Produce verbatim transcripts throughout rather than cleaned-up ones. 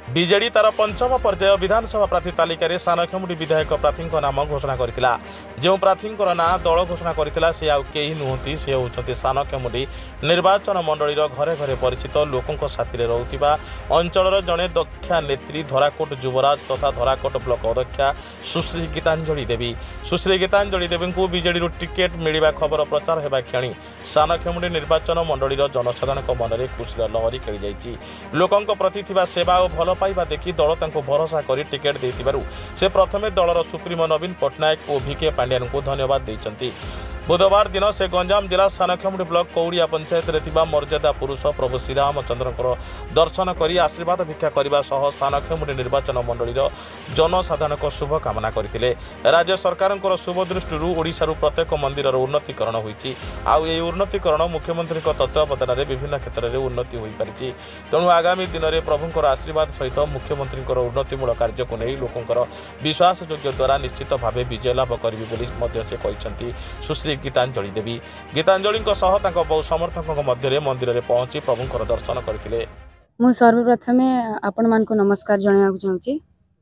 BJD तार पंचम पर्याय विधानसभा प्रार्थी तालिकार सानखेमुंडी विधायक प्रार्थी नाम घोषणा करथिला। जो प्रार्थी ना दल घोषणा करथिला से आउ केही नुहंती से होउछंती सानखेमुंडी निर्वाचन मंडलीर घरे घरे परिचित लोकों साथी रहुथिबा अंचलर जड़े दक्षा नेत्री धराकोट युवराज तथा धराकोट ब्लॉक अध्यक्षा सुश्री गीतांजलि देवी। सुश्री गीतांजलि देवी को बीजेडी टिकेट मिलवा खबर प्रचार होगा क्षणी सानखेमुंडी निर्वाचन मंडलीर जनसाधारण मन में खुशी लहरी खेली जाइछि। लोकों प्रति थिबा सेवा और भल पाइबा देखि दल तांको भरोसा करी टिकेट देथिबारु से प्रथमे दलर सुप्रीमो नवीन पट्टनायक और भिके पांड्यान को धन्यवाद देइचंती। बुधवार दिन से गंजाम जिला सानखेमुंडी ब्लॉक कौड़िया पंचायत रे थिबा मर्यादा पुरुष प्रभु श्रीरामचंद्र दर्शन करी आशीर्वाद भिक्षा करने सह सानखेमुंडी निर्वाचन मंडलीर जनसाधारण को शुभकामना करथिले। राज्य सरकार शुभ दृष्टि ओडिशारू प्रत्येक मंदिर उन्नतीकरण होईछि। आउ ए उन्नतीकरण मुख्यमंत्री तत्वावधान में विभिन्न क्षेत्र में उन्नति हो पारिछि। तेणु आगामी दिन में प्रभुंकर आशीर्वाद सहित मुख्यमंत्री उन्नतिमूलक कार्य को नहीं लोकंकर विश्वासयोग्य द्वारा निश्चित भाव विजय लाभ करिबे बोली से कहिसंती सुश्री गीतांजलि देवी। गीतांजलि बहु समर्थकों मध्य मंदिर में पहुंची प्रभुंकर दर्शन करथिले। मु सर्वप्रथम आपण मान को नमस्कार जणाइବାକୁ चाहूँगी।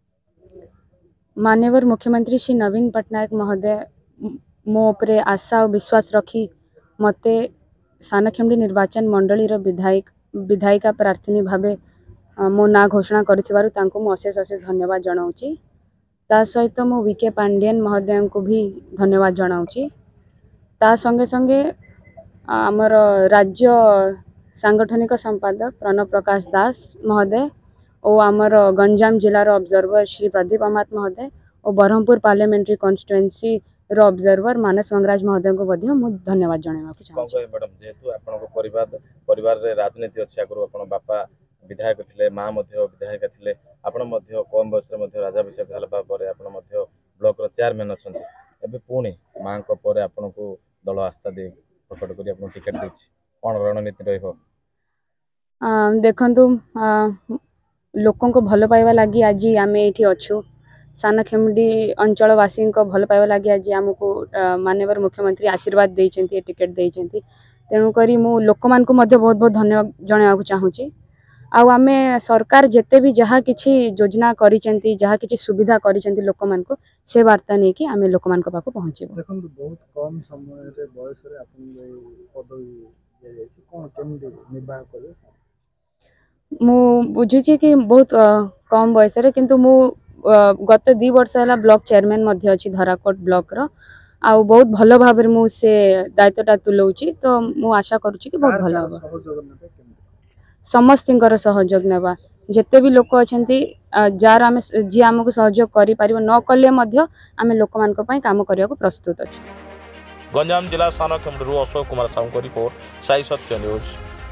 माननीय मुख्यमंत्री श्री नवीन पट्टनायक महोदय मो उपरे आशा और विश्वास रखी मते सानखेमुंडी निर्वाचन मंडलीर विधायक विधायिका प्रार्थी भावे मो ना घोषणा करिथिबारु तांको मु अशेष अशेष धन्यवाद जणाउछि। ता सहित मु वीके पांड्यन महोदय को भी धन्यवाद जणाउछि। ता संगे संगे आमर राज्य सांगठनिक संपादक प्रणव प्रकाश दास महोदय और आमर गंजाम जिलार ऑब्जर्वर श्री प्रदीप अमात महोदय और बरहमपुर पार्लियामेंट्री कॉन्स्टिट्युएंसी रो ऑब्जर्वर मानस मंगराज महोदय को बधियो मु धन्यवाद जणाइବାକୁ चाहूँ। मैडम जेहेतु आपन परिवार परिवार रे राजनीति अछि आगरो आपन बापा विधायक थिले मां मध्य विधायक थिले आपन मध्य कम बयस रे मध्य राज्याभिषेक हलबा परे आपन मध्य ब्लॉक रो चेयरमैन अछंती एबे पुणी मां को परे आपन को दल आस्था दे प्रकट करी आपन टिकट देछि कोन रणनीति रहइबो? देखंतु लोकों को भल पाइबा लागि आज आम ये अच्छू सानखेमुंडी अंचलवासी को भल पाइबा लागि आज आमको माननीय मुख्यमंत्री आशीर्वाद देइचंती टिकट देइचंती। तेणुक मु लोक मान को मध्य बहुत बहुत धन्यवाद जणाइବାକୁ चाहूँगी। आउ आमे सरकार जेते भी जहाँ किछि योजना करिसेंती जहाँ किछि सुविधा करिसेंती लोक मान को से वार्ता नहीं कि आमे लोक मान को पाको पहुँचेबो। देखंतु बहुत कम समय रे बयस रे आपन पदवी दे जायछि कोन केमि निर्वाह करे? मु बुझुछि कि बहुत कम बयस रे किंतु मु गत दु वर्ष हला ब्लॉक चेयरमैन मध्य अछि धराकोट ब्लॉक रो आउ बहुत भलो भाबरे मु से दायित्वटा तुलौछि। तो मु आशा करूछि कि बहुत भलो हो समस्तिंकर सहयोग नेबा जेते भी लोक अछंती जार आमे जी हमको सहयोग करि परिबो न कले मध्य आमे लोक मान को पई काम करिया को प्रस्तुत अछि। गंजाम जिला सानखेमुंडी अशोक कुमार साहू को रिपोर्ट साई सत्य न्यूज।